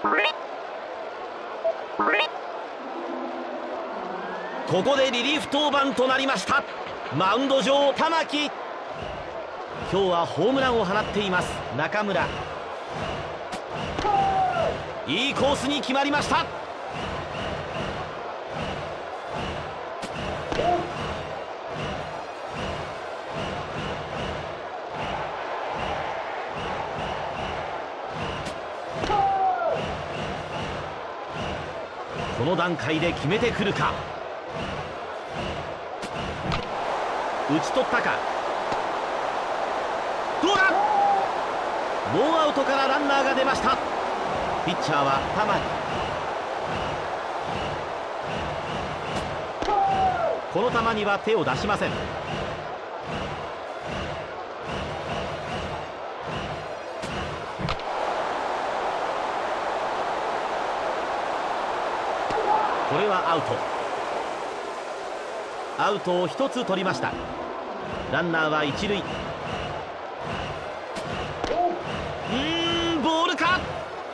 ここでリリーフ登板となりました。マウンド上玉木、今日はホームランを放っています。中村、いいコースに決まりました。この段階で決めてくるか。打ち取ったか。どうだ。ノーアウトからランナーが出ました。ピッチャーは玉木。この球には手を出しません。これはアウト。アウトを1つ取りました。ランナーは一塁。ボールか。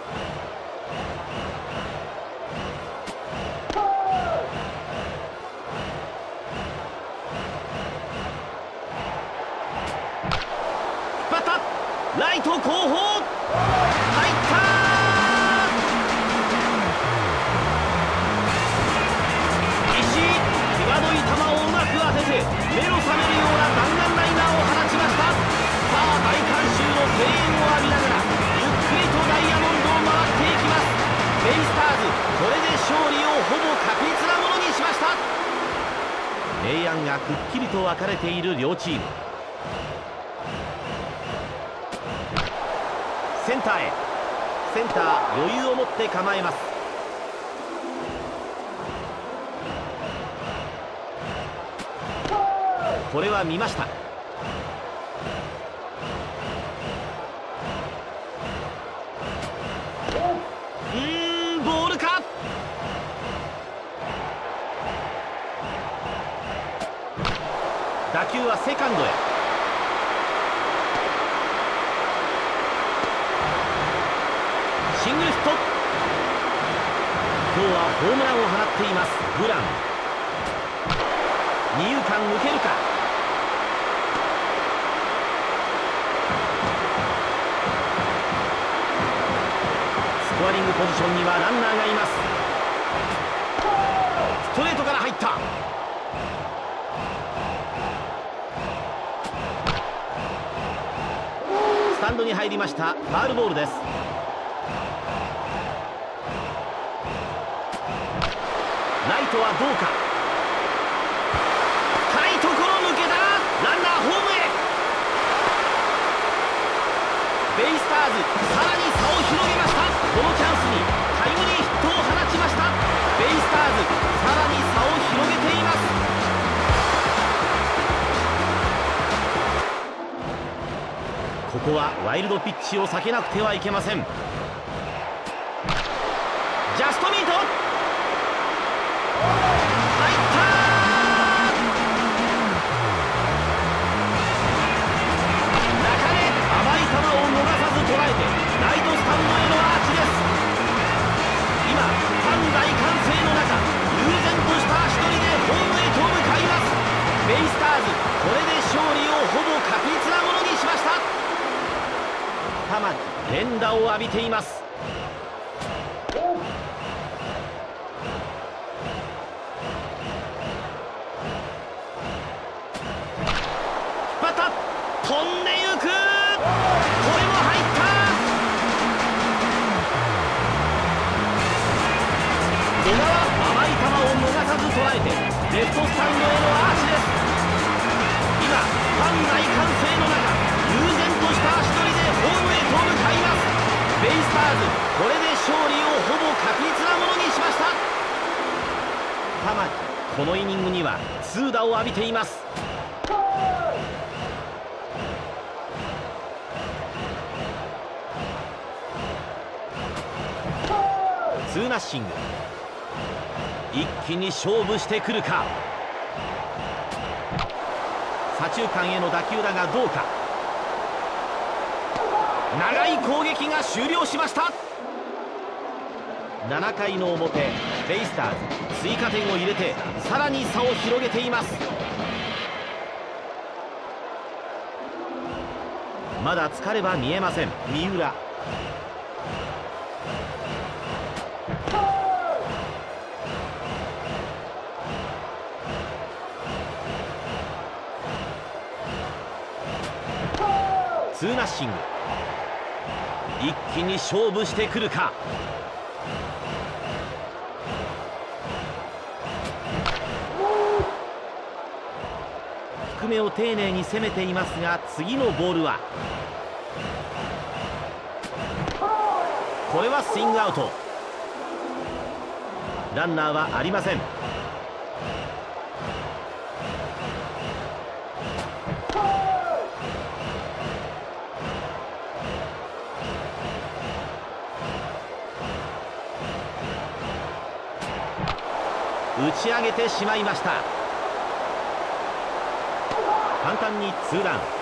バッタライト後方、入った。際どい球をうまく当てて目の覚めるような弾丸ライナーを放ちました。さあ大観衆の声援を浴びながらゆっくりとダイヤモンドを回っていきます。ベイスターズ、これで勝利をほぼ確実なものにしました。明暗がくっきりと分かれている両チーム。センターへ。センター余裕を持って構えます。これは見ました。ボールか。打球はセカンドへ。シングルヒット。今日はホームランを放っていますブラン。二遊間抜けるか。スコアリングポジションにはランナーがいます。ストレートから入った。スタンドに入りました。ファウルボールです。ライトはどうか。深いところ抜けた。ランナーホームへ。ベイスターズ、さらに差を広げました。このチャンスにタイムリーヒットを放ちました。ベイスターズ、さらに差を広げています。ここはワイルドピッチを避けなくてはいけません。ジャストミート、入った。中根、甘い球を逃さず捉えてライトスタンドへのアーチです。今ファン大歓声の中、悠然とした足取りでホームへと向かいます。ベイスターズ、これで勝利をほぼ確実なものにしました。玉木、連打を浴びています。バッタ飛んでゆく。これも入った。小川、甘い球を逃さず捉えてレフトスタンドへのアーチです。今ファン大歓声の中、悠然とした足取りでホームへと向かいます。ベイスターズ、これで勝利をほぼ確実なものにしました。玉木、このイニングには痛打を浴びています。ツーナッシング。一気に勝負してくるか。左中間への打球だがどうか。長い攻撃が終了しました。 7回の表、ベイスターズ追加点を入れてさらに差を広げています。まだ疲れは見えません三浦。ツーナッシング。一気に勝負してくるか。低めを丁寧に攻めていますが、次のボールはこれはスイングアウト。ランナーはありません。打ち上げてしまいました。簡単にツーラン。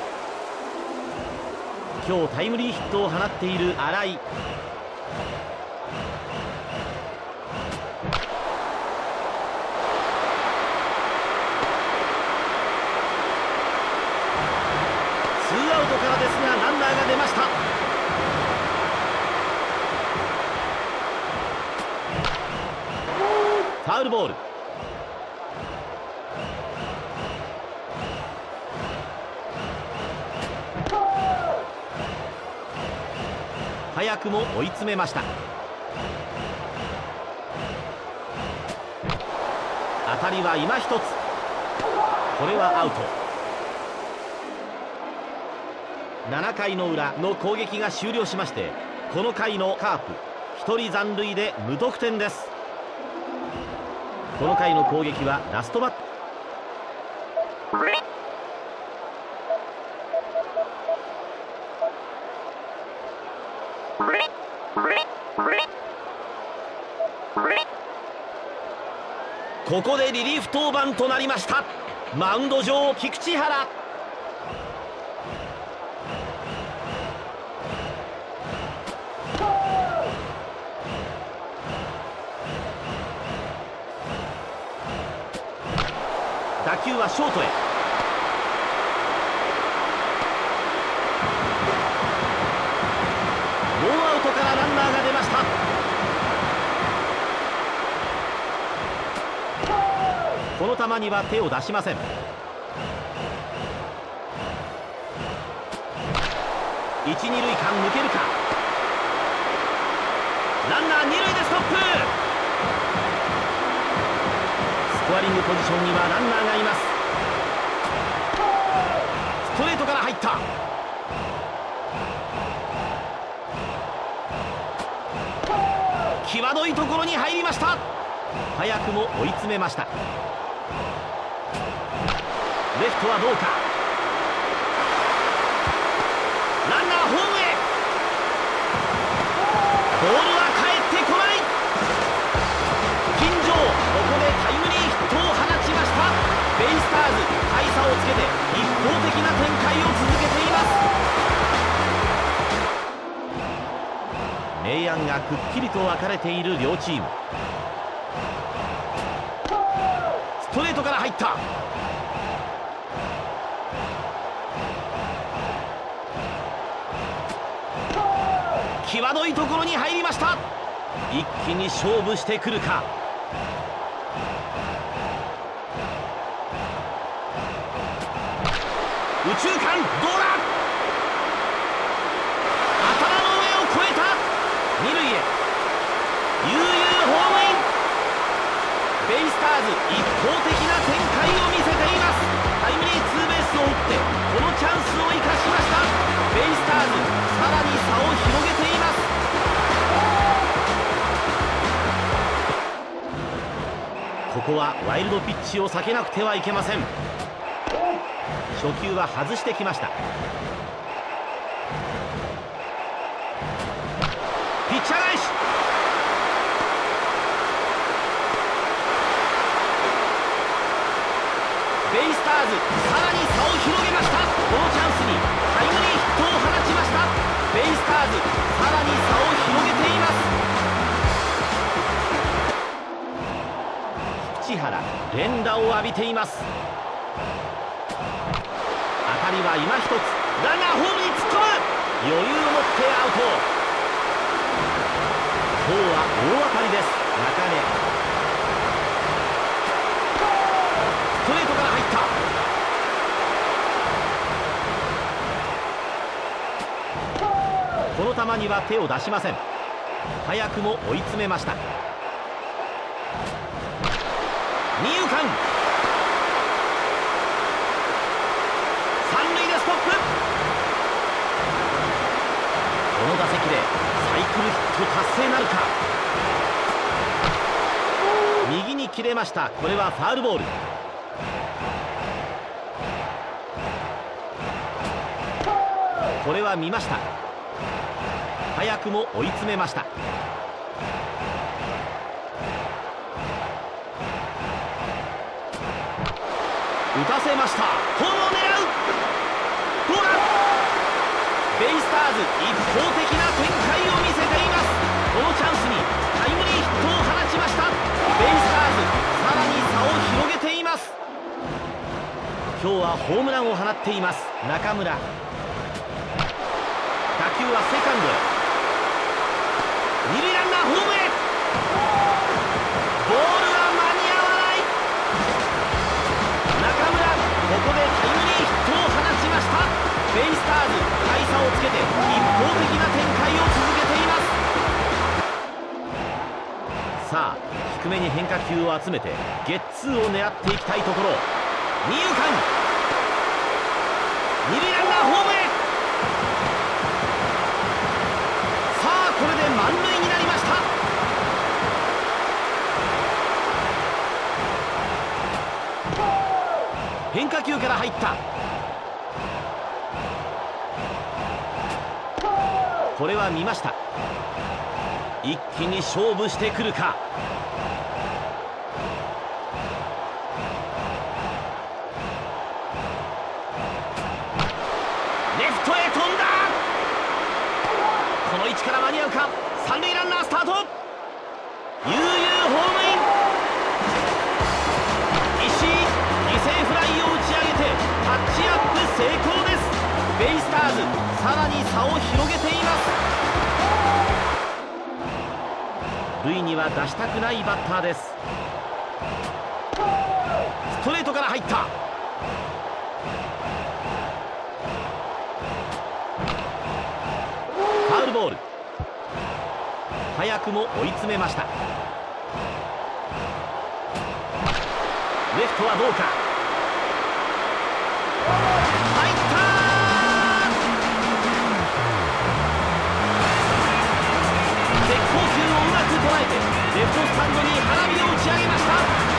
今日タイムリーヒットを放っている新井。ツーアウトからですがランナーが出ました。ファウルボール。早くも追い詰めました。当たりは今一つ。これはアウト。7回の裏の攻撃が終了しまして、この回のカープ1人残塁で無得点です。この回の攻撃はラストバッター。ここでリリーフ登板となりました。マウンド上菊池原。打球はショートへ。ノーアウトからランナーが出ました。この球には手を出しません。一・二塁間抜けるか。ランナー二塁でストップ。スコアリングポジションにはランナーがいます。ストレートから入った。際どいところに入りました。早くも追い詰めました。レフトはどうか。ランナーホームへ。ボールは返ってこない。金城、ここでタイムリーヒットを放ちました。ベイスターズ大差をつけて一方的な展開を続けています。明暗がくっきりと分かれている両チーム。ストレートから入った。際どいところに入りました。一気に勝負してくるか。右中間どうだ。頭の上を越えた。二塁へ悠々ホームイン。ベイスターズ一方的な展開を見せています。タイムリーツーベースを打ってこのチャンスを生かしました。ベイスターズさらに差を広げています。ここはワイルドピッチを避けなくてはいけません。初球は外してきました。ピッチャー返し。ベイスターズさらに差を広げました。このチャンスにタイムリーヒットを放ちました。ベイスターズさらに差を広げています。 原連打を浴びています。当たりは今一つ、ランナーホームに突っ込む、余裕を持ってアウト。今日は大当たりです。中根ストレートから入った。この球には手を出しません。早くも追い詰めました。二遊間、三塁でストップ。この打席でサイクルヒット達成なるか。右に切れました。これはファウルボール。これは見ました。早くも追い詰めました。打たせました。ホームを狙う。どうだ。ベイスターズ一方的な展開を見せています。このチャンスにタイムリーヒットを放ちました。ベイスターズさらに差を広げています。今日はホームランを放っています中村。打球はセカンドへ。二塁ランナーホームへ。ボールは間に合わない。中村、ここでタイムリーヒットを放ちました。ベイスターズ大差をつけて一方的な展開を続けています。さあ低めに変化球を集めてゲッツーを狙っていきたいところ。二遊間、二塁ランナーホームへ。これで満塁になりました。変化球から入った。これは見ました。一気に勝負してくるか。レフトへ飛んだ。この位置から間に合うか。三塁ランナースタート。悠々ホームイン。石井、犠牲フライを打ち上げてタッチアップ成功です。ベイスターズさらに差を広げています。塁には出したくないバッターです。ストレートから入った。ファウルボール。早くも追い詰めました。レフトはどうか。入った。絶好球をうまく捉えてレフトスタンドに花火を打ち上げました。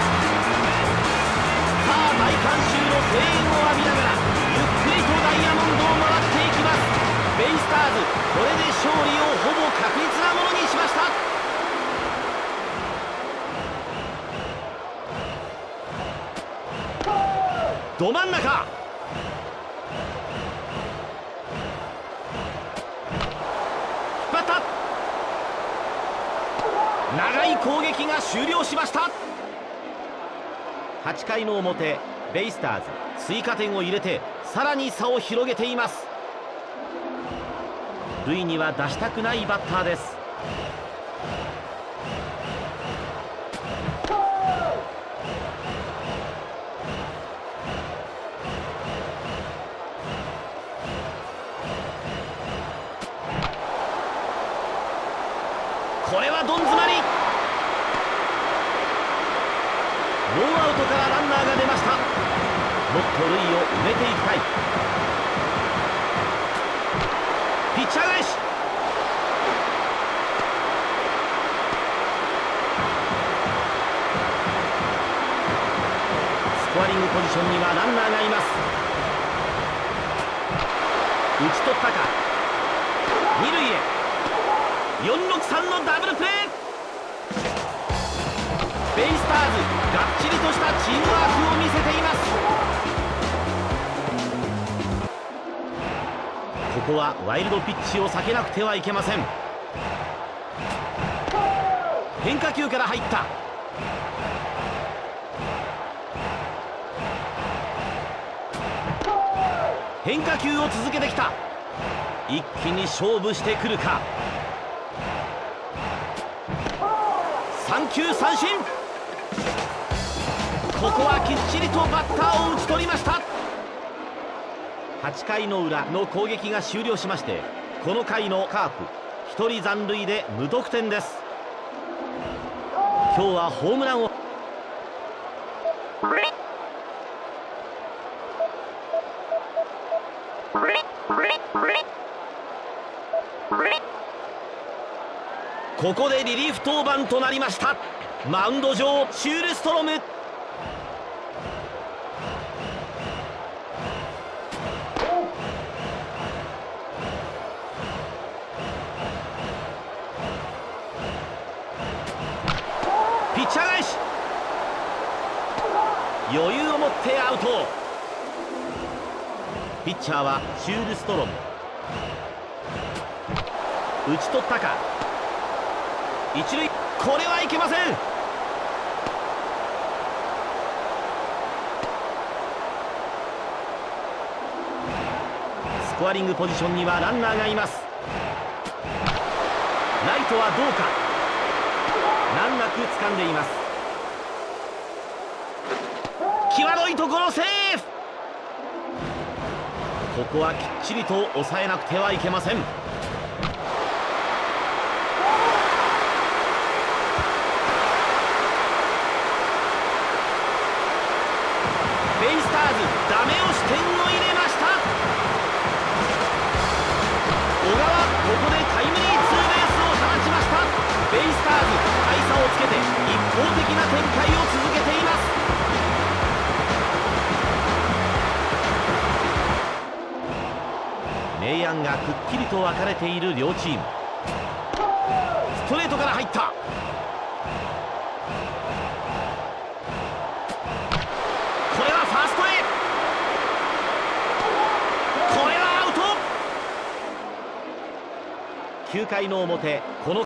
さあ大観衆の声援を浴びながらゆっくりとダイヤモンドを回っていきます。ベイスターズこれで勝利をほぼ確実なものにしました。ど真ん中。引っ張った。長い攻撃が終了しました。8回の表ベイスターズ追加点を入れてさらに差を広げています。塁には出したくないバッターです。これはどん詰まり。ノーアウトからランナーが出ました。もっと塁を埋めていきたい。ピッチャー返し。スコアリングポジションにはランナーがいます。打ち取ったか。二塁へ。463のダブルプレー。ベイスターズがっちりとしたチームワークを見せています。ここはワイルドピッチを避けなくてはいけません。変化球から入った。 変化球を続けてきた。一気に勝負してくるか。3球三振。ここはきっちりとバッターを打ち取りました。8回の裏の攻撃が終了しまして、この回のカープ1人残塁で無得点です。今日はホームランをここでリリーフ登板となりました。マウンド上シュールストロム。ピッチャー返し、余裕を持ってアウト。ピッチャーはシュールストロム。打ち取ったか。一塁、これはいけません。スコアリングポジションにはランナーがいます。ライトはどうか。難なく掴んでいます。際どいところセーフ。ここはきっちりと抑えなくてはいけません。ベイスターズダメ押し点を入れました。小川、ここでタイムリーツーベースを放ちました。ベイスターズ大差をつけて一方的な展開を続けています。明暗がくっきりと分かれている両チーム。ストレートから入った。9回の表、この